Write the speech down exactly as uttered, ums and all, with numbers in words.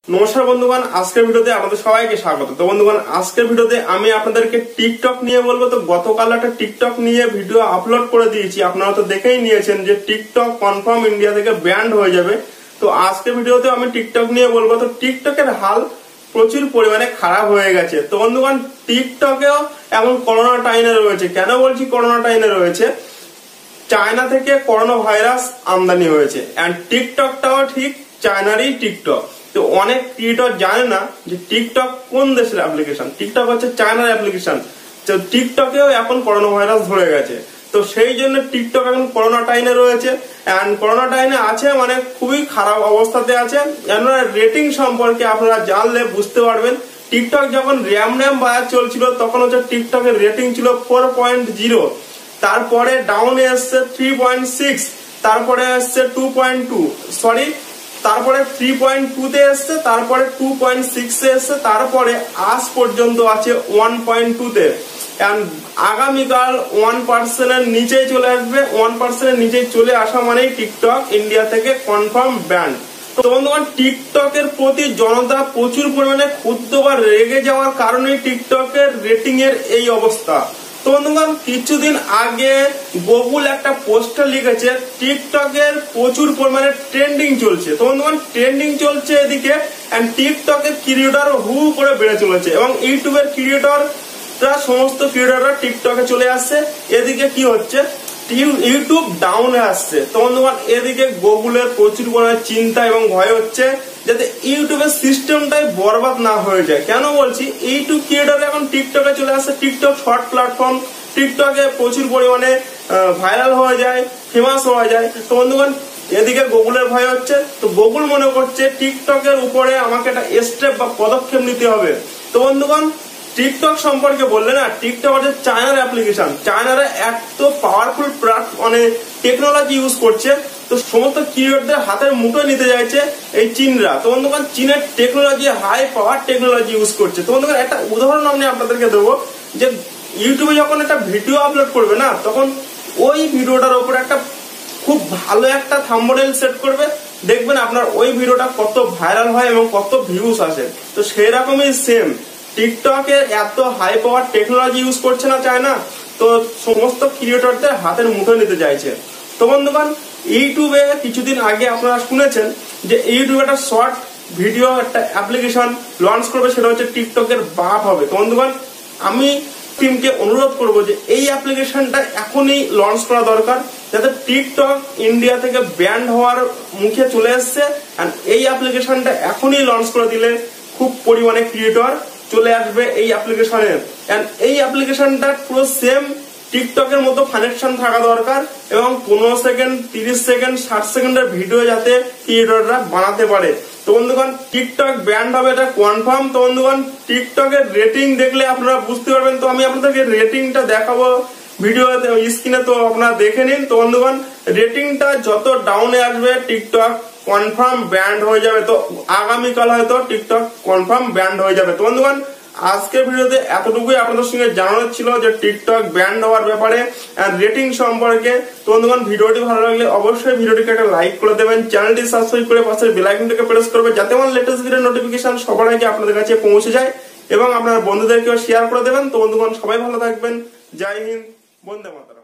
নমস্কার বন্ধুগণ, আজকের ভিডিওতে আপনাদের সবাইকে স্বাগত। তো বন্ধুগণ, আজকের ভিডিওতে আমি আপনাদেরকে টিকটক নিয়ে বলবো। তো গতকাল একটা টিকটক নিয়ে ভিডিও আপলোড করে দিয়েছি, আপনারা তো দেখেই নিয়েছেন যে টিকটক কনফার্ম ইন্ডিয়া থেকে ব্যান্ড হয়ে যাবে। তো আজকের ভিডিওতে আমি টিকটক নিয়ে বলবো। তো টিকটকের হাল প্রচুর পরিমাণে খারাপ হয়ে গেছে। তো বন্ধুগণ, টিকটকেও এখন করোনা টাইনে রয়েছে। কেন বলছি করোনা টাইনে রয়েছে? চায়না থেকে করোনা ভাইরাস আমদানি হয়েছে, এন্ড টিকটকটাও ঠিক চায়নারই টিকটক। তো অনেক ক্রিয়েটর জানে না যে টিকটক কোন দেশের অ্যাপ্লিকেশন। টিকটক হচ্ছে চায়নার অ্যাপ্লিকেশন। তো টিকটকেও এখন করোনা ভাইরাস ধরে গেছে। তো সেই জন্য টিকটক এখন করোনা টাইনে রয়েছে, এন্ড করোনা টাইনে আছে মানে খুবই খারাপ অবস্থাতে আছে। আপনারা রেটিং সম্পর্কে আপনারা জানলে বুঝতে পারবেন। টিকটক যখন র্যাম র্যাম বাজার চলছিল তখন হচ্ছে টিকটকের রেটিং ছিল ফোর পয়েন্ট জিরো, তারপরে ডাউনে এসছে থ্রি পয়েন্ট সিক্স, তারপরে এসছে টু পয়েন্ট টু সরি তারপরে থ্রি পয়েন্ট টু তে এসছে, তারপরে টু পয়েন্ট সিক্স এ এসছে, তারপরে আজ পর্যন্ত আছে ওয়ান পয়েন্ট টু তে। আগামীকাল ওয়ান পার্সেন্টের নিচেই চলে আসবে। ওয়ান পার্সেন্টের নিচেই চলে আসা মানেই টিকটক ইন্ডিয়া থেকে কনফার্ম ব্যান্ড। তো বন্ধুগণ, টিকটকের প্রতি জনতা প্রচুর পরিমাণে ক্ষুব্ধ বা রেগে যাওয়ার কারণে টিকটকের রেটিং এর এই অবস্থা। তো বন্ধুগণ, কিছুদিন আগে গুগল একটা পোস্টার লিখেছে টিকটকের প্রচুর পরিমাণে ট্রেন্ডিং চলছে। তো বন্ধুগণ, ট্রেন্ডিং চলছে এদিকে, এন্ড টিকটকের ক্রিয়েটর হু করে বেড়ে চলেছে, এবং ইউটিউবের ক্রিয়েটর সমস্ত ক্রিয়েটররা টিকটকে চলে আসছে। এদিকে কি হচ্ছে, ইউটিউব ডাউনে আসছে। তো বন্ধুগণ, এদিকে গুগলের প্রচুর পরিমাণে চিন্তা এবং ভয় হচ্ছে যাতে ইউটিউবের সিস্টেমটাই বরবাদ না হয়ে যায়। কেন বলছি, ইউটিউব ক্রিয়েটর এখন টিকটকে চলে আসছে। টিকটক শর্ট প্ল্যাটফর্ম, টিকটকে প্রচুর পরিমাণে ভাইরাল হয়ে যায়, ফেমাস হয়ে যায়। তো বন্ধুগণ, এদিকে গুগলের ভয় হচ্ছে। তো গুগল মনে করছে টিকটকের উপরে আমাকে একটা স্টেপ বা পদক্ষেপ নিতে হবে। তো বন্ধুগণ, টিকটক সম্পর্কে বললে না, টিকটক হচ্ছে চায়নার অ্যাপ্লিকেশন। চায়নারা এত পাওয়ারফুল মানে টেকনোলজি ইউজ করছে, তো সমস্ত ক্রিয়েটরদের হাতের মুঠোয় নিতে চাইছে এই চীনরা। তো বন্ধুগণ, চীনের technology high power technology use করছে। তো বন্ধুগণ, একটা উদাহরণ আমি আপনাদেরকে দেবো যে ইউটিউবে যখন একটা ভিডিও আপলোড করবে না, তখন ওই ভিডিওটার উপর একটা খুব ভালো একটা থাম্বনেল সেট করবে, দেখবেন আপনার ওই ভিডিওটা কত ভাইরাল হয় এবং কত ভিউজ আসে। তো সেই রকমই সেম টিকটকের এত হাই পাওয়ার টেকনোলজি ইউজ করছে না চায়না, তো সমস্ত ক্রিয়েটরদের হাতের মুঠোয় নিতে চাইছে। তো বন্ধুগণ, ইউটিউবে কিছুদিন আগে আপনারা শুনেছেন যে ইউটিউবে একটা শর্ট ভিডিও একটা অ্যাপ্লিকেশন লঞ্চ করবে, সেটা হচ্ছে টিকটকের বাপ হবে। তো বন্ধুগণ, আমি টিমকে অনুরোধ করবো যে এই অ্যাপ্লিকেশনটা এখনই লঞ্চ করা দরকার, যাতে টিকটক ইন্ডিয়া থেকে ব্যান্ড হওয়ার মুখে চলে এসছে। আর এই অ্যাপ্লিকেশনটা এখনই লঞ্চ করে দিলে খুব পরিমাণে ক্রিয়েটর চলে আসবে এই অ্যাপ্লিকেশনে। এই অ্যাপ্লিকেশনটা পুরো সেম টিকটকের মতো কানেকশন থাকা দরকার, এবং পনেরো সেকেন্ড তিরিশ সেকেন্ড ষাট সেকেন্ডের ভিডিও যাতে ক্রিয়েটররা বানাতে পারে। তো বন্ধুগণ, টিকটক ব্যান্ড হবে এটা কনফার্ম। তো বন্ধুগণ, টিকটকের রেটিং দেখলে আপনারা বুঝতে পারবেন। তো আমি আপনাদেরকে রেটিংটা দেখাবো ভিডিও স্ক্রিনে, তো আপনারা দেখে নিন। তো বন্ধুগণ, রেটিংটা যত ডাউনে আসবে টিকটক কনফার্ম ব্যান্ড হয়ে যাবে। তো আগামীকাল হয়তো টিকটক কনফার্ম ব্যান্ড হয়ে যাবে। তো বন্ধুগণ, আজকের ভিডিওতে এতটুকুই আপনাদের সঙ্গে জানানোর ছিল যে টিকটক ব্যান্ড হওয়ার ব্যাপারে আর রেটিং সম্পর্কে। তো বন্ধুগণ, ভিডিওটি ভালো লাগলে অবশ্যই ভিডিওটিকে একটা লাইক করে দেবেন, চ্যানেলটি সাবস্ক্রাইব করে পাশের বেল আইকনটিকে প্রেস করবে, যাতে আমার লেটেস্ট ভিডিও নোটিফিকেশন সবার আগে আপনাদের কাছে পৌঁছে যায়, এবং আপনার বন্ধুদেরকেও শেয়ার করে দেবেন। তো বন্ধুগণ, সবাই ভালো থাকবেন। জয় হিন্দ, বন্দে মাতরম।